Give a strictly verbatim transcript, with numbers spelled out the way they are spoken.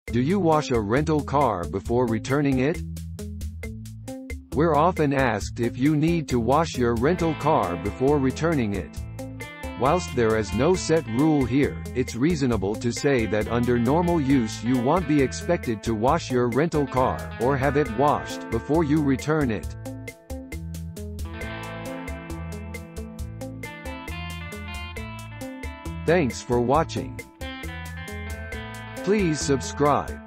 Do you wash a rental car before returning it? We're often asked if you need to wash your rental car before returning it. Whilst there is no set rule here, it's reasonable to say that under normal use you won't be expected to wash your rental car, or have it washed, before you return it. Thanks for watching. Please subscribe.